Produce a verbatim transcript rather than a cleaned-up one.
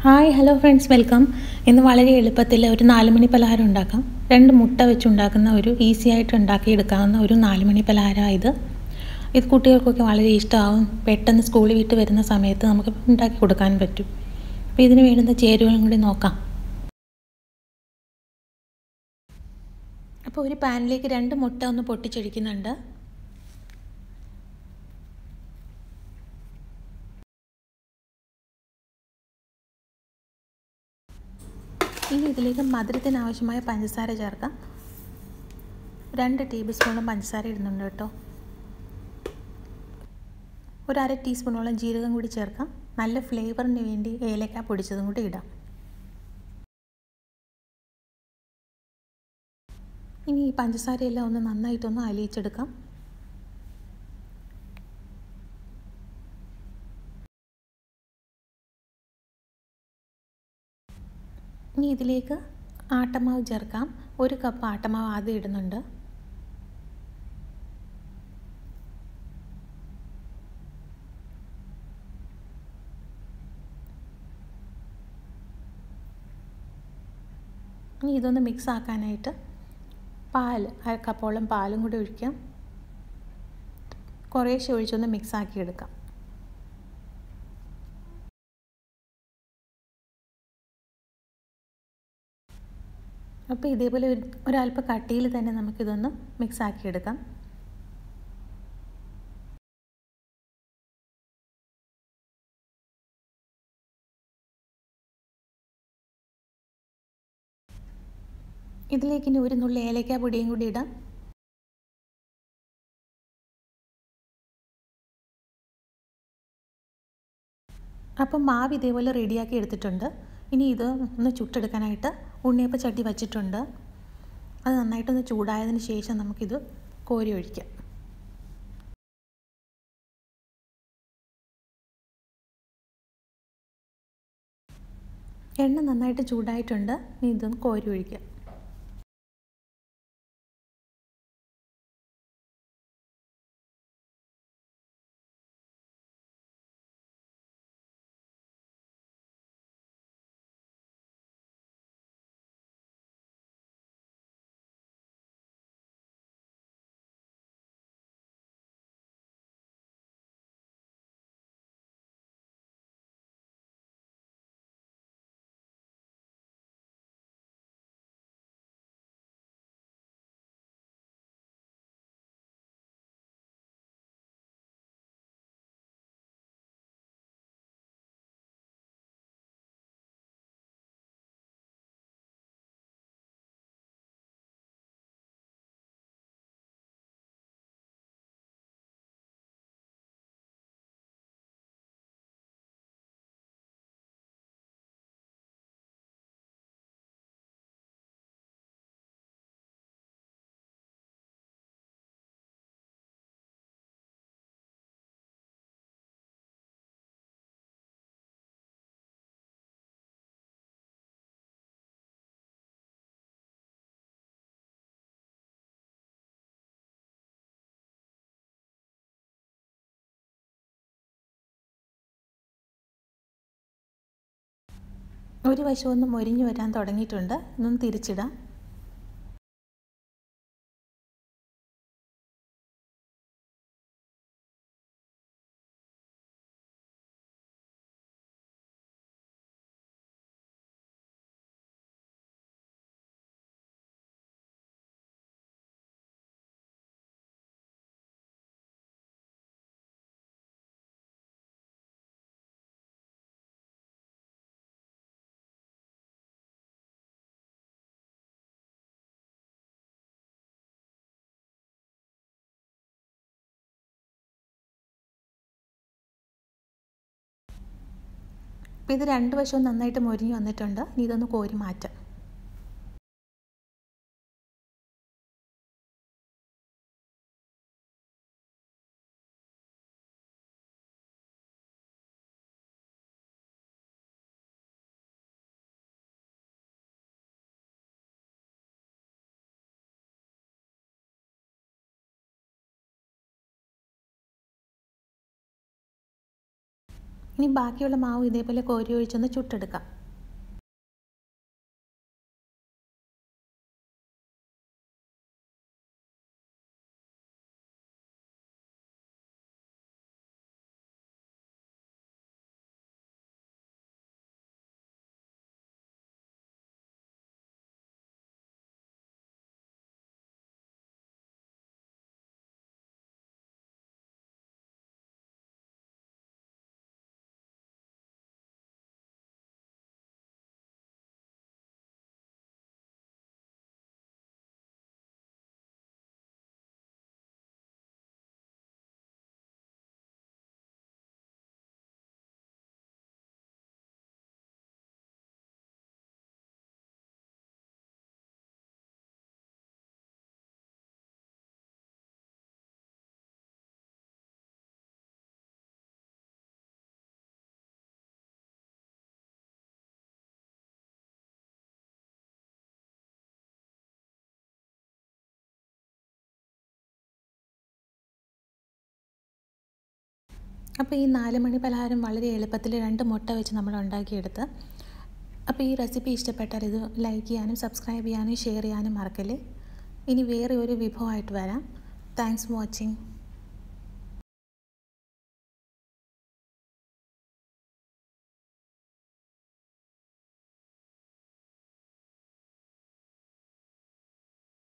Hi hello friends welcome. ഇന്ന് വളരെ എളുപ്പത്തിൽ ഒരു നാലുമണി പലഹാരം ഉണ്ടാക്കാം. രണ്ട് മുട്ട വെച്ചുണ്ടാക്കുന്ന ഒരു ഈസി ആയിട്ട് ഉണ്ടാക്കിയെടുക്കാവുന്ന ഒരു നാലുമണി പലഹാരമാണ് ഇത്. ഇത് കുട്ടികൾക്കൊക്കെ വളരെ ഇഷ്ടമാവും. പെട്ടെന്ന് സ്കൂളിൽ വിട്ട് വരുന്ന സമയത്ത് നമുക്ക് ഉണ്ടാക്കി കൊടുക്കാൻ പറ്റും. അപ്പോൾ ഇതിന് വേണ്ടുന്ന ചേരുവകളും കൂടി നോക്കാം. അപ്പോൾ ഒരു പാനിലേക്ക് രണ്ട് മുട്ട ഒന്ന് പൊട്ടിച്ചൊഴിക്കുന്നുണ്ട്. ഇനി ഇതിലേക്ക് മധുരത്തിന് ആവശ്യമായ പഞ്ചസാര ചേർക്കാം. രണ്ട് ടേബിൾ സ്പൂണും പഞ്ചസാര ഇടുന്നുണ്ട് കേട്ടോ. ഒരു അര ടീസ്പൂണോളം ജീരകം കൂടി ചേർക്കാം. നല്ല ഫ്ലേവറിന് വേണ്ടി ഏലക്ക പൊടിച്ചതും കൂടി ഇടാം. ഇനി ഈ പഞ്ചസാരയെല്ലാം ഒന്ന് നന്നായിട്ടൊന്ന് അലിയിച്ചെടുക്കാം. ഇനി ഇതിലേക്ക് ആട്ടമാവ് ചേർക്കാം. ഒരു കപ്പ് ആട്ടമാവ് ആദ്യം ഇടുന്നുണ്ട്. ഇനി ഇതൊന്ന് മിക്സ് ആക്കാനായിട്ട് പാൽ അര കപ്പോളം പാലും കൂടി ഒഴിക്കാം. കുറേശ്ശെ ഒഴിച്ചൊന്ന് മിക്സ് ആക്കി എടുക്കാം. അപ്പോൾ ഇതേപോലെ ഒരു ഒരല്പ കട്ടിയിൽ തന്നെ നമുക്കിതൊന്ന് മിക്സ് ആക്കിയെടുക്കാം. ഇതിലേക്ക് ഇനി ഒരു നുള്ളി ഏലക്ക പൊടിയും കൂടി ഇടാം. അപ്പം മാവ് ഇതേപോലെ റെഡിയാക്കി എടുത്തിട്ടുണ്ട്. ഇനി ഇത് ഒന്ന് ചുട്ടെടുക്കാനായിട്ട് ഉണ്ണിയപ്പ ചട്ടി വച്ചിട്ടുണ്ട്. അത് നന്നായിട്ടൊന്ന് ചൂടായതിന് ശേഷം നമുക്കിത് കോരി ഒഴിക്കാം. എണ്ണ നന്നായിട്ട് ചൂടായിട്ടുണ്ട്. ഇനി ഇതൊന്ന് കോരി ഒഴിക്കാം. ഒരു വശം ഒന്ന് മൊരിഞ്ഞു വരാൻ തുടങ്ങിയിട്ടുണ്ട്. ഇതൊന്ന് തിരിച്ചിടാം. അപ്പോൾ ഇത് രണ്ട് വശവും നന്നായിട്ട് മൊരിഞ്ഞ് വന്നിട്ടുണ്ട്. ഇനി ഇതൊന്ന് കോരി മാറ്റാം. ഇനി ബാക്കിയുള്ള മാവ് ഇതേപോലെ കോരി ഒഴിച്ചൊന്ന് ചുട്ടെടുക്കാം. അപ്പോൾ ഈ നാല് മണി പലഹാരം വളരെ എളുപ്പത്തിൽ രണ്ട് മുട്ട വെച്ച് നമ്മൾ ഉണ്ടാക്കിയെടുത്ത്. അപ്പോൾ ഈ റെസിപ്പി ഇഷ്ടപ്പെട്ടാൽ ഇത് ലൈക്ക് ചെയ്യാനും സബ്സ്ക്രൈബ് ചെയ്യാനും ഷെയർ ചെയ്യാനും മറക്കല്ലേ. ഇനി വേറെ ഒരു വിഭവമായിട്ട് വരാം. Thanks for watching.